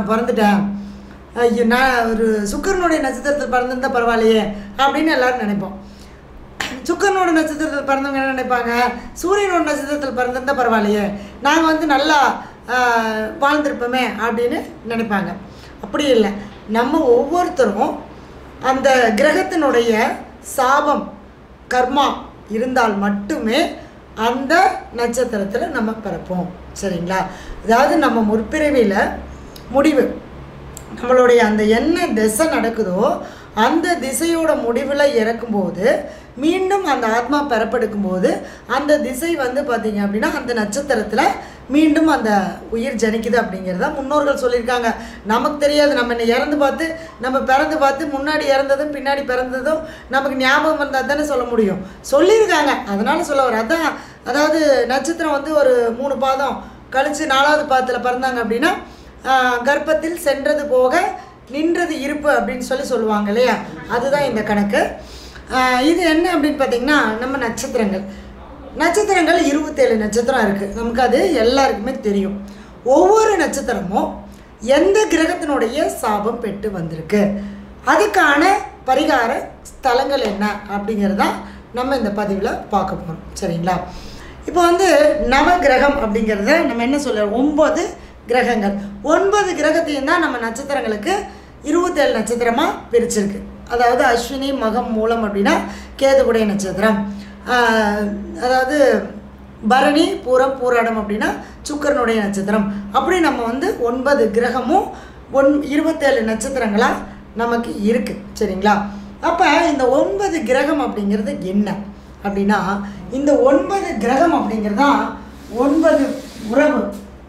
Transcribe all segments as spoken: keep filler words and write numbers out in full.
நான் பிறந்துட்டேன், ஐயோ நான் ஒரு சுக்கிரனுடைய நட்சத்திரத்தில் பிறந்திருந்தால் பரவாயில்லையே அப்படின்னு எல்லோரும் நினைப்போம். சுக்கிரனோட நட்சத்திரத்தில் பிறந்தவங்க என்ன நினைப்பாங்க, சூரியனோட நட்சத்திரத்தில் பிறந்திருந்தால் பரவாயில்லையே, நாங்கள் வந்து நல்லா வாழ்ந்திருப்போமே அப்படின்னு நினைப்பாங்க. அப்படி இல்லை, நம்ம ஒவ்வொருத்தரும் அந்த கிரகத்தினுடைய சாபம் கர்மா இருந்தால் மட்டுமே அந்த நட்சத்திரத்தில் நம்ம பிறப்போம். சரிங்களா? அதாவது நம்ம முற்பிறவியில் முடிவு நம்மளுடைய அந்த என்ன திசை நடக்குதோ அந்த திசையோட முடிவில் இறக்கும்போது மீண்டும் அந்த ஆத்மா பெறப்படுக்கும்போது அந்த திசை வந்து பார்த்திங்க அப்படின்னா அந்த நட்சத்திரத்தில் மீண்டும் அந்த உயிர் ஜனிக்குது அப்படிங்கிறத முன்னோர்கள் சொல்லியிருக்காங்க. நமக்கு தெரியாது, நம்ம என்ன இறந்து பார்த்து நம்ம பிறந்து பார்த்து முன்னாடி இறந்ததும் பின்னாடி பிறந்ததும் நமக்கு ஞாபகம் வந்தால் தானே சொல்ல முடியும், சொல்லியிருக்காங்க. அதனால் சொல்ல வர அதான், அதாவது நட்சத்திரம் வந்து ஒரு மூணு பாதம் கழித்து நாலாவது பாதத்தில் பிறந்தாங்க அப்படின்னா கர்ப்பத்தில் சென்றது போக நின்றது இருப்பு அப்படின்னு சொல்லி சொல்லுவாங்க இல்லையா, அதுதான் இந்த கணக்கு. இது என்ன அப்படின்னு பார்த்திங்கன்னா, நம்ம நட்சத்திரங்கள் நட்சத்திரங்கள் இருபத்தேழு நட்சத்திரம் இருக்குது, நமக்கு அது எல்லாருக்குமே தெரியும். ஒவ்வொரு நட்சத்திரமும் எந்த கிரகத்தினுடைய சாபம் பெற்று வந்திருக்கு, அதுக்கான பரிகார ஸ்தலங்கள் என்ன அப்படிங்கிறதான் நம்ம இந்த பதிவில் பார்க்க போகிறோம். சரிங்களா? இப்போ வந்து நவகிரகம் அப்படிங்கிறத நம்ம என்ன சொல்ல, ஒம்பது கிரகங்கள், ஒன்பது கிரகத்தையும் தான் நம்ம நட்சத்திரங்களுக்கு இருபத்தேழு நட்சத்திரமாக பிரிச்சிருக்கு. அதாவது அஸ்வினி மகம் மூலம் அப்படின்னா கேதுவுடைய நட்சத்திரம், அதாவது பரணி பூரம் பூராடம் அப்படின்னா சுக்கிரனுடைய நட்சத்திரம். அப்படி நம்ம வந்து ஒன்பது கிரகமும் ஒன் இருபத்தேழு நட்சத்திரங்களாக நமக்கு இருக்குது. சரிங்களா? அப்போ இந்த ஒன்பது கிரகம் அப்படிங்கிறது என்ன அப்படின்னா, இந்த ஒன்பது கிரகம் அப்படிங்கிறது தான் ஒன்பது உறவு,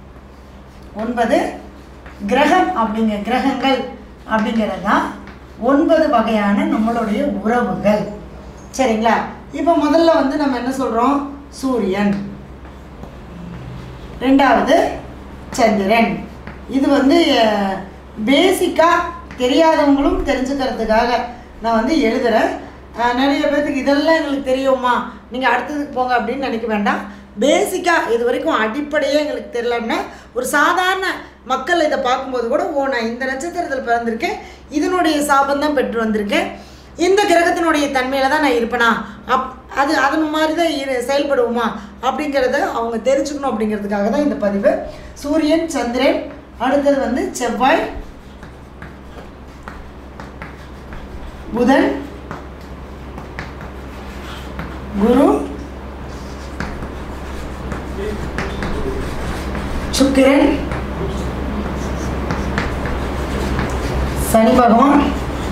ஒன்பது கிரகம் அப்படிங்கிற கிரகங்கள் அப்படிங்கிறது தான் ஒன்பது வகையான நம்மளுடைய உறவுகள். சரிங்களா? இப்போ முதல்ல வந்து நம்ம என்ன சொல்கிறோம், சூரியன், ரெண்டாவது சந்திரன். இது வந்து பேசிக்காக தெரியாதவங்களும் தெரிஞ்சுக்கிறதுக்காக நான் வந்து எழுதுகிறேன். நிறைய பேர்த்துக்கு இதெல்லாம் எங்களுக்கு தெரியுமா, நீங்கள் அடுத்ததுக்கு போங்க அப்படின்னு நினைக்க வேண்டாம். பேசிக்காக இது வரைக்கும் அடிப்படையே எங்களுக்கு தெரியலன்னா ஒரு சாதாரண மக்கள் இதை பார்க்கும்போது கூட, ஓ நான் இந்த நட்சத்திரத்தில் பிறந்திருக்கேன், இதனுடைய சாபம் தான் பெற்று வந்திருக்கேன், இந்த கிரகத்தினுடைய தன்மையில் தான் நான் இருப்பேனா, அப் அது அது மாதிரி தான் இரு செயல்படுவோமா அப்படிங்கிறத அவங்க தெரிஞ்சுக்கணும் அப்படிங்கிறதுக்காக தான் இந்த பதிவு. சூரியன், சந்திரன், அடுத்தது வந்து செவ்வாய், புதன், குரு, சுக்கிரன், சனி பகவான்,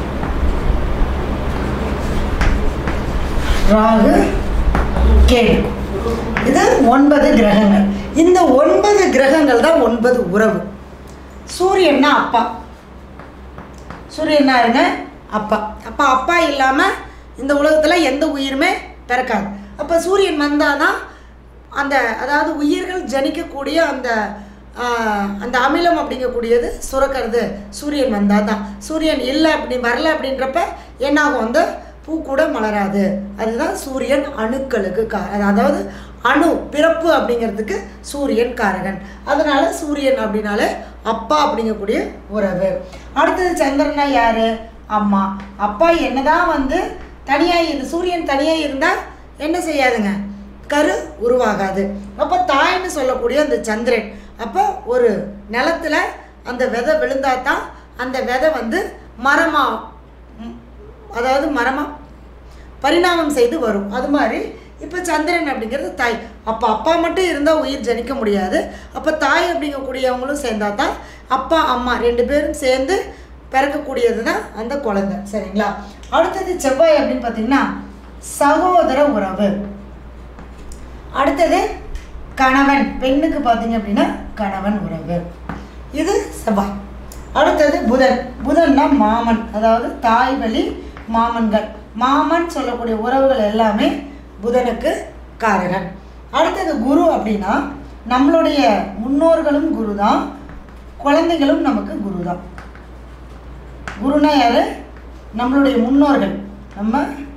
ராகு, கேது. இது ஒன்பது கிரகங்கள். இந்த ஒன்பது கிரகங்கள் தான் ஒன்பது உறவு. சூரியன்னா அப்பா, சூரியன்னா இருங்க அப்பா. அப்போ அப்பா இல்லாமல் இந்த உலகத்தில் எந்த உயிருமே பிறக்காது. அப்போ சூரியன் வந்தால் தான் அந்த, அதாவது உயிர்கள் ஜனிக்கக்கூடிய அந்த அந்த அமிலம் அப்படிங்கக்கூடியது சுரக்கிறது சூரியன் வந்தால் தான். சூரியன் இல்லை அப்படி வரல அப்படின்றப்ப என்னாகும், அந்த பூ கூட மலராது. அதுதான் சூரியன் அணுக்களுக்கு கா அதாவது அணு பிறப்பு அப்படிங்கிறதுக்கு சூரியன் காரகன். அதனால் சூரியன் அப்படின்னாலே அப்பா அப்படிங்கக்கூடிய உறவு. அடுத்தது சந்திரனா யார், அம்மா. அப்பா என்னதான் வந்து தனியாக இருந்து சூரியன் தனியாக இருந்தால் என்ன செய்யாதுங்க, கரு உருவாகாது. அப்போ தாய்ன்னு சொல்லக்கூடிய அந்த சந்திரன், அப்போ ஒரு நிலத்தில் அந்த விதை விழுந்தால் தான் அந்த விதை வந்து மரமாக, அதாவது மரமாக பரிணாமம் செய்து வரும். அது மாதிரி இப்போ சந்திரன் அப்படிங்கிறது தாய். அப்போ அப்பா மட்டும் இருந்தால் உயிர் ஜனிக்க முடியாது. அப்போ தாய் அப்படிங்கக்கூடியவங்களும் சேர்ந்தால் தான் அப்பா அம்மா ரெண்டு பேரும் சேர்ந்து பிறக்கக்கூடியது தான் அந்த குழந்தை. சரிங்களா? அடுத்தது செவ்வாய் அப்படின்னு பார்த்தீங்கன்னா சகோதர உறவு. அடுத்தது கணவன், பெண்ணுக்கு பார்த்தீங்க அப்படின்னா கணவன் உறவு. இது செவ்வாய். அடுத்தது புதன். புதன்னா மாமன், அதாவது தாய் வழி மாமன்கள், மாமன் சொல்லக்கூடிய உறவுகள் எல்லாமே புதனுக்கு காரகன். அடுத்தது குரு அப்படின்னா நம்மளுடைய முன்னோர்களும் குரு தான், குழந்தைகளும் நமக்கு குரு தான். குருனா யாரு, நம்மளுடைய முன்னோர்கள், நம்ம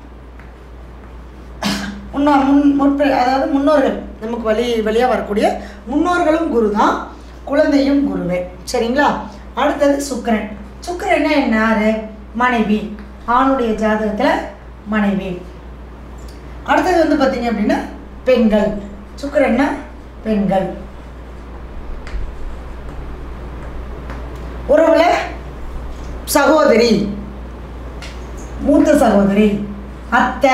முன்னா முன் முற்ப அதாவது முன்னோர்கள், நமக்கு வழி வழியாக வரக்கூடிய முன்னோர்களும் குரு தான், குழந்தையும் குருவே. சரிங்களா? அடுத்தது சுக்கிரன். சுக்கிரன் என்ன யாரு? மனைவி. ஆணுடைய ஜாதகத்தில் மனைவி. அடுத்தது வந்து பார்த்தீங்க அப்படின்னா பெண்கள். சுக்கிரன்னா பெண்கள். உறவுல சகோதரி, மூத்த சகோதரி, அத்தை.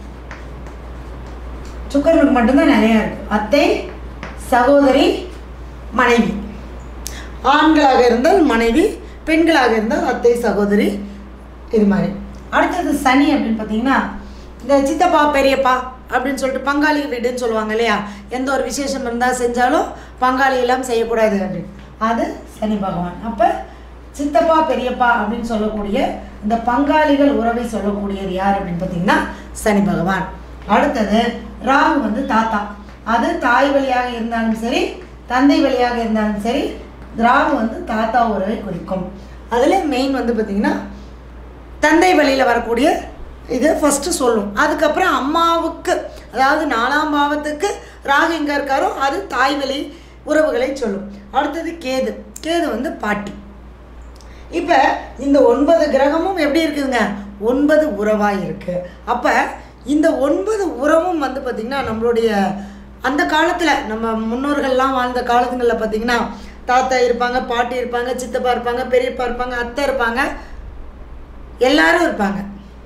சுக்கிரனுக்கு மட்டும்தான் நிறையா இருக்கு. அத்தை, சகோதரி, மனைவி. ஆண்களாக இருந்தால் மனைவி, பெண்களாக இருந்தால் அத்தை, சகோதரி, இது மாதிரி. அடுத்தது சனி அப்படின்னு பார்த்தீங்கன்னா இந்த சித்தப்பா பெரியப்பா அப்படின்னு சொல்லிட்டு பங்காளி வீடுன்னு சொல்லுவாங்க இல்லையா? எந்த ஒரு விசேஷம் இருந்தால் செஞ்சாலும் பங்காளி எல்லாம் செய்யக்கூடாது அப்படின்னு. அது சனி பகவான். அப்போ சித்தப்பா பெரியப்பா அப்படின்னு சொல்லக்கூடிய இந்த பங்காளிகள் உறவை சொல்லக்கூடியது யார் அப்படின்னு பார்த்தீங்கன்னா சனி பகவான். அடுத்தது ராகு வந்து தாத்தா. அது தாய் வழியாக இருந்தாலும் சரி, தந்தை வழியாக இருந்தாலும் சரி, ராகு வந்து தாத்தா உறவை குறிக்கும். அதில் மெயின் வந்து பார்த்திங்கன்னா தந்தை வழியில் வரக்கூடிய இது ஃபஸ்ட்டு சொல்லும். அதுக்கப்புறம் அம்மாவுக்கு, அதாவது நாலாம் பாவத்துக்கு ராகு எங்கே இருக்காரோ அது தாய் வழி உறவுகளை சொல்லும். அடுத்தது கேது. கேது வந்து பாட்டி. இப்போ இந்த ஒன்பது கிரகமும் எப்படி இருக்குதுங்க? ஒன்பது உறவாக இருக்குது. அப்போ இந்த ஒன்பது உறவும் வந்து பார்த்திங்கன்னா நம்மளுடைய அந்த காலத்தில் நம்ம முன்னோர்கள்லாம் வாழ்ந்த காலத்துங்களில் பார்த்திங்கன்னா தாத்தா இருப்பாங்க, பாட்டி இருப்பாங்க, சித்தப்பா இருப்பாங்க, பெரியப்பா இருப்பாங்க, அத்தை இருப்பாங்க, எல்லாரும் இருப்பாங்க.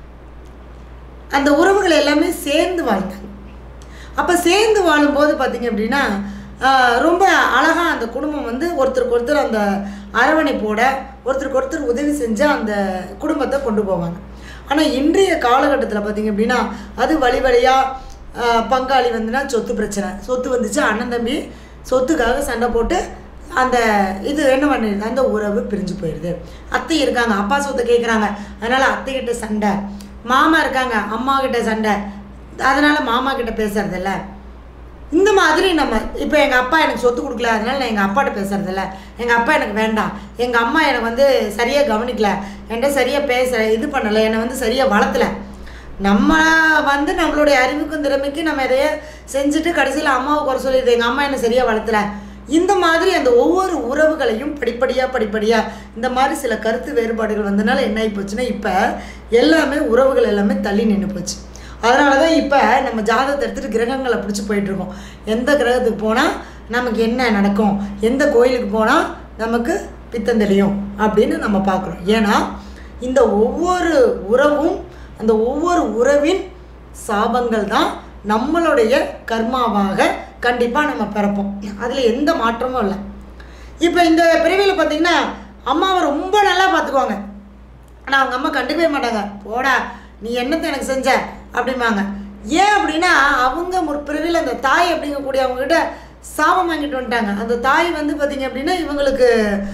அந்த உறவுகள் எல்லாமே சேர்ந்து வாழ்ந்தாங்க. அப்போ சேர்ந்து வாழும்போது பார்த்திங்க அப்படின்னா ரொம்ப அழகாக அந்த குடும்பம் வந்து ஒருத்தருக்கு ஒருத்தர் அந்த அரவணைப்போட ஒருத்தருக்கு ஒருத்தர் உதவி செஞ்சு அந்த குடும்பத்தை கொண்டு போவாங்க. ஆனால் இன்றைய காலகட்டத்தில் பார்த்திங்க அப்படின்னா அது வழி வழியாக பங்காளி வந்துன்னா சொத்து பிரச்சனை. சொத்து வந்துச்சு, அண்ணன் தம்பி சொத்துக்காக சண்டை போட்டு அந்த இது என்ன பண்ணிடுது, அந்த உறவு பிரிஞ்சு போயிடுது. அத்தை இருக்காங்க, அப்பா சொத்தை கேட்குறாங்க, அதனால் அத்தைக்கிட்ட சண்டை. மாமா இருக்காங்க, அம்மா கிட்ட சண்டை, அதனால் மாமா கிட்ட பேசுறதில்ல. இந்த மாதிரி நம்ம இப்போ எங்கள் அப்பா எனக்கு சொத்து கொடுக்கல, அதனால் நான் எங்கள் அப்பாட்ட பேசுறதில்ல. எங்கள் அப்பா எனக்கு வேண்டாம், எங்கள் அம்மா எனக்கு வந்து சரியாக கவனிக்கல, என்கிட்ட சரியாக பேச இது பண்ணலை, என்னை வந்து சரியாக வளர்த்தலை. நம்ம வந்து நம்மளுடைய அறிவுக்கும் திறமைக்கு நம்ம எதைய செஞ்சுட்டு கடைசியில் அம்மாவை குறை சொல்லிடுது, எங்கள் அம்மா என்னை சரியாக வளர்த்தலை. இந்த மாதிரி அந்த ஒவ்வொரு உறவுகளையும் படிப்படியாக படிப்படியாக இந்த மாதிரி சில கருத்து வேறுபாடுகள் வந்தனால என்ன ஆகி போச்சுன்னா இப்போ எல்லாமே உறவுகள் எல்லாமே தள்ளி நின்று போச்சு. அதனால தான் இப்போ நம்ம ஜாதகத்தை எடுத்துகிட்டு கிரகங்களை பிடிச்சி போயிட்டுருக்கோம். எந்த கிரகத்துக்கு போனால் நமக்கு என்ன நடக்கும், எந்த கோயிலுக்கு போனால் நமக்கு பித்தம் தெளியும் அப்படின்னு நம்ம பார்க்குறோம். ஏன்னா இந்த ஒவ்வொரு உறவும் அந்த ஒவ்வொரு உறவின் சாபங்கள் தான் நம்மளுடைய கர்மாவாக கண்டிப்பாக நம்ம பிறப்போம். அதில் எந்த மாற்றமும் இல்லை. இப்போ இந்த பிறவியில் பார்த்திங்கன்னா அம்மாவை ரொம்ப நல்லா பார்த்துக்குவாங்க, ஆனால் அவங்க அம்மா கண்டுக்கவே மாட்டாங்க. போடா நீ என்னத்தை எனக்கு செஞ்ச அப்படிம்பாங்க. ஏன் அப்படின்னா அவங்க முற்பிறவியில் அந்த தாய் அப்படிங்கக்கூடிய அவங்ககிட்ட சாபம் வாங்கிட்டு வந்துட்டாங்க. அந்த தாய் வந்து பார்த்திங்க அப்படின்னா இவங்களுக்கு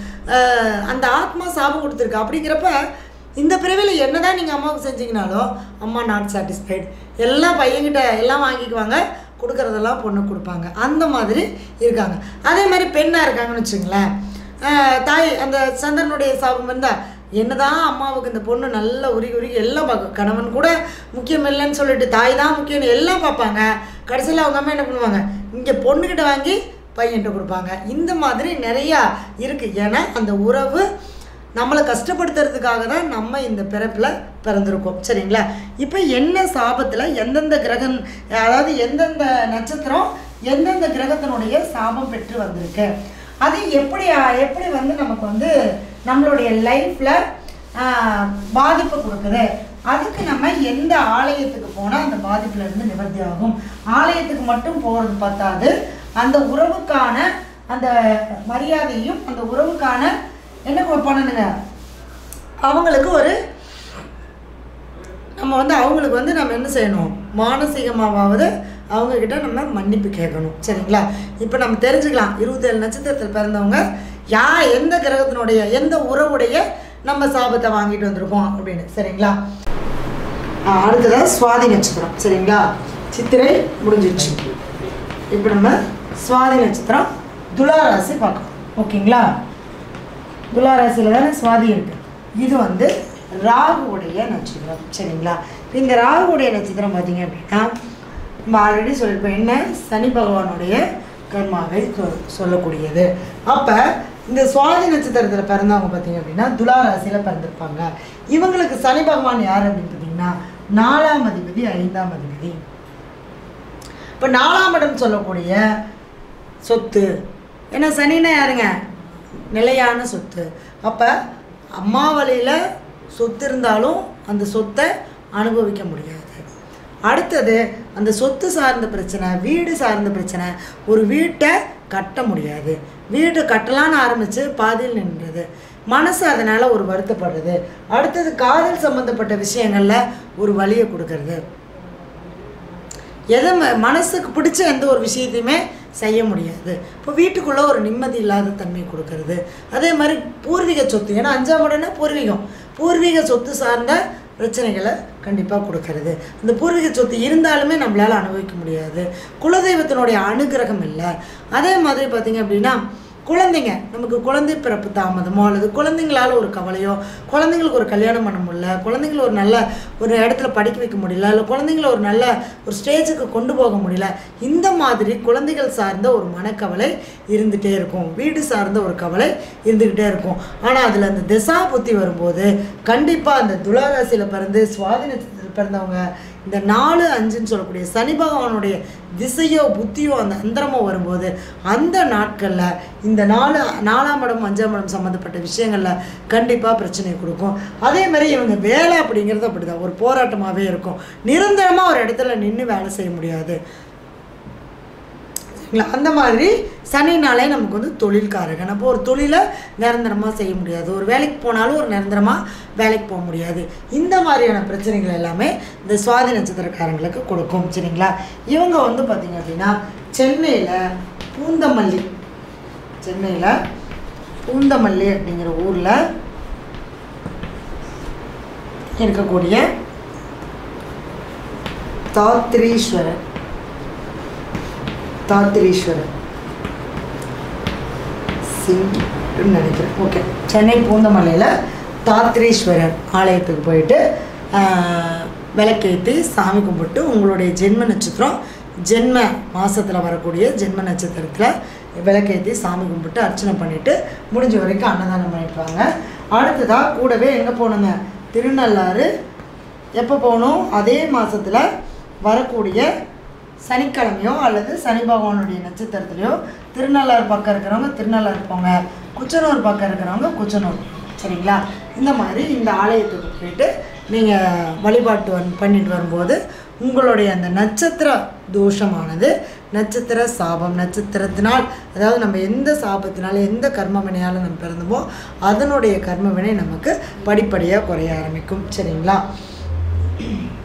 அந்த ஆத்மா சாபம் கொடுத்துருக்கு. அப்படிங்கிறப்ப இந்த பிறவியில் என்ன தான் நீங்கள் அம்மாவுக்கு செஞ்சீங்கனாலும் அம்மா நாட் சாட்டிஸ்ஃபைடு, எல்லாம் பையன்கிட்ட எல்லாம் வாங்கிக்குவாங்க, கொடுக்குறதெல்லாம் பொண்ணு கொடுப்பாங்க. அந்த மாதிரி இருக்காங்க. அதே மாதிரி பெண்ணாக இருக்காங்கன்னு வச்சுங்களேன், தாய் அந்த சந்திரனுடைய சாபம் இருந்தால் என்ன தான் அம்மாவுக்கு இந்த பொண்ணு நல்லா உருகி உருகி எல்லாம் பார்க்கும். கணவன் கூட முக்கியம் இல்லைன்னு சொல்லிட்டு தாய் தான் முக்கியம்னு எல்லாம் பார்ப்பாங்க. கடைசியில் அவங்க அம்மா என்ன பண்ணுவாங்க, இங்கே பொண்ணுக்கிட்ட வாங்கி பையன்கிட்ட கொடுப்பாங்க. இந்த மாதிரி நிறையா இருக்குது. ஏன்னா அந்த உறவு நம்மளை கஷ்டப்படுத்துறதுக்காக தான் நம்ம இந்த பிறப்பில் பிறந்திருக்கோம். சரிங்களா? இப்போ என்ன சாபத்தில் எந்தெந்த கிரகம், அதாவது எந்தெந்த நட்சத்திரம் எந்தெந்த கிரகத்தினுடைய சாபம் பெற்று வந்திருக்கு, அது எப்படி எப்படி வந்து நமக்கு வந்து நம்மளுடைய லைஃப்பில் பாதிப்பு கொடுக்குது, அதுக்கு நம்ம எந்த ஆலயத்துக்கு போனால் அந்த பாதிப்புலேருந்து நிவர்த்தி ஆகும். ஆலயத்துக்கு மட்டும் போகிறது பார்த்தாது, அந்த உறவுக்கான அந்த மரியாதையும் அந்த உறவுக்கான என்ன பண்ணணுங்க, அவங்களுக்கு ஒரு நம்ம வந்து அவங்களுக்கு வந்து நம்ம என்ன செய்யணும், மானசீகமாவது அவங்கக்கிட்ட நம்ம மன்னிப்பு கேட்கணும். சரிங்களா? இப்போ நம்ம தெரிஞ்சுக்கலாம் இருபத்தேழு நட்சத்திரத்தில் பிறந்தவங்க யா எந்த கிரகத்தினுடைய எந்த உறவுடைய நம்ம சாபத்தை வாங்கிட்டு வந்திருக்கோம் அப்படின்னு. சரிங்களா? அடுத்ததான் சுவாதி நட்சத்திரம். சரிங்களா? சித்திரை முடிஞ்சிடுச்சு. இப்போ நம்ம சுவாதி நட்சத்திரம் துலா ராசி பார்க்கணும். ஓகேங்களா? துலா ராசியில் தானே சுவாதி இருக்குது. இது வந்து ராகுவுடைய நட்சத்திரம். சரிங்களா? இந்த ராகுவுடைய நட்சத்திரம் பார்த்தீங்க அப்படின்னா நம்ம ஆல்ரெடி சொல்லியிருப்போம், என்ன சனி பகவானுடைய கர்மாவை சொல்லக்கூடியது. அப்போ இந்த சுவாதி நட்சத்திரத்தில் பிறந்தவங்க பார்த்தீங்க அப்படின்னா துலா ராசியில் பிறந்திருப்பாங்க. இவங்களுக்கு சனி பகவான் யார் அப்படின்னு பார்த்தீங்கன்னா நாலாம் அதிபதி ஐந்தாம் அதிபதி. இப்போ நாலாம் இடம் சொல்லக்கூடிய சொத்து, ஏன்னா சனின்னா யாருங்க? நிலையான சொத்து. அப்போ அம்மா வழியில் சொத்து இருந்தாலும் அந்த சொத்தை அனுபவிக்க முடியாது. அடுத்தது அந்த சொத்து சார்ந்த பிரச்சனை, வீடு சார்ந்த பிரச்சனை, ஒரு வீட்டை கட்ட முடியாது, வீடு கட்டலான்னு ஆரம்பித்து பாதியில் நின்றது, மனசு அதனால் ஒரு வருத்தப்படுறது. அடுத்தது காதல் சம்மந்தப்பட்ட விஷயங்களில் ஒரு வலியை கொடுக்கறது, எதை மனசுக்கு பிடிச்ச எந்த ஒரு விஷயத்தையுமே செய்ய முடியாது. இப்போ வீட்டுக்குள்ளே ஒரு நிம்மதி இல்லாத தன்மை கொடுக்கறது. அதே மாதிரி பூர்வீக சொத்து, ஏன்னா அஞ்சாம் இடம்னா பூர்வீகம், பூர்வீக சொத்து சார்ந்த பிரச்சனைகளை கண்டிப்பாக கொடுக்கறது. அந்த பூர்வீக சொத்து இருந்தாலுமே நம்மளால் அனுபவிக்க முடியாது. குலதெய்வத்தினுடைய அனுகிரகம் இல்லை. அதே மாதிரி பார்த்திங்க அப்படின்னா குழந்தைங்க, நமக்கு குழந்தை பிறப்பு தாமதமோ அல்லது குழந்தைங்களால் ஒரு கவலையோ, குழந்தைங்களுக்கு ஒரு கல்யாணம் பண்ண முடியல, குழந்தைங்கள ஒரு நல்ல ஒரு இடத்துல படிக்க வைக்க முடியல, இல்லை குழந்தைங்கள ஒரு நல்ல ஒரு ஸ்டேஜுக்கு கொண்டு போக முடியல, இந்த மாதிரி குழந்தைகள் சார்ந்த ஒரு மனக்கவலை இருந்துகிட்டே இருக்கும், வீடு சார்ந்த ஒரு கவலை இருந்துக்கிட்டே இருக்கும். ஆனால் அதில் அந்த திசா புத்தி வரும்போது கண்டிப்பாக அந்த துளாராசியில் பிறந்து சுவாதி நட்சத்திரத்தில் பிறந்தவங்க இந்த நாலு அஞ்சுன்னு சொல்லக்கூடிய சனி பகவானுடைய திசையோ புத்தியோ அந்த அந்தரமோ வரும்போது அந்த நாட்களில் இந்த நாலு நாலாம் இடம் அஞ்சாம் இடம் சம்மந்தப்பட்ட விஷயங்களில் கண்டிப்பாக பிரச்சனை கொடுக்கும். அதே மாதிரி இவங்க வேலை அப்படிங்கிறது அப்படி தான் ஒரு போராட்டமாகவே இருக்கும். நிரந்தரமாக ஒரு இடத்துல நின்று வேலை செய்ய முடியாது. அந்த மாதிரி சனினாலே நமக்கு வந்து தொழில்காரகன். அப்போ ஒரு தொழிலை நிரந்தரமாக செய்ய முடியாது, ஒரு வேலைக்கு போனாலும் ஒரு நிரந்தரமாக வேலைக்கு போக முடியாது. இந்த மாதிரியான பிரச்சனைகள் எல்லாமே இந்த சுவாதி நட்சத்திரக்காரங்களுக்கு கொடுக்கும். சரிங்களா? இவங்க வந்து பார்த்திங்க அப்படின்னா சென்னையில் பூந்தமல்லி, சென்னையில் பூந்தமல்லி அப்படிங்கிற ஊரில் இருக்கக்கூடிய தாத்ரீஸ்வரர் தாத்ரீஸ்வரர் சிங்னு நினைக்கிறேன். ஓகே, சென்னை பூந்தமல்லியில் தாத்ரீஸ்வரர் ஆலயத்துக்கு போயிட்டு விளக்கேற்றி சாமி கும்பிட்டு உங்களுடைய ஜென்ம நட்சத்திரம் ஜென்ம மாதத்தில் வரக்கூடிய ஜென்ம நட்சத்திரத்தில் விளக்கேற்றி சாமி கும்பிட்டு அர்ச்சனை பண்ணிவிட்டு முடிஞ்ச வரைக்கும் அன்னதானம் பண்ணிட்டுவாங்க. அடுத்ததாக கூடவே எங்கே போகணுங்க? திருநள்ளாறு. எப்போ போகணும்? அதே மாதத்தில் வரக்கூடிய சனிக்கிழமையோ அல்லது சனி பகவானுடைய நட்சத்திரத்துலையோ திருநள்ளாறு பக்கம் இருக்கிறவங்க திருநள்ளாறு போங்க, குச்சனூர் பக்கம் இருக்கிறவங்க குச்சனூர். சரிங்களா? இந்த மாதிரி இந்த ஆலயத்துக்கு போயிட்டு நீங்கள் வழிபாட்டு வந் பண்ணிட்டு வரும்போது உங்களுடைய அந்த நட்சத்திர தோஷமானது, நட்சத்திர சாபம், நட்சத்திரத்தினால், அதாவது நம்ம எந்த சாபத்தினால எந்த கர்மவினையால் நம்ம பிறந்தமோ அதனுடைய கர்மவினை நமக்கு படிப்படியாக குறைய ஆரம்பிக்கும். சரிங்களா?